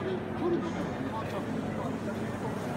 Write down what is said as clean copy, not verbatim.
取ることも変わっちゃう。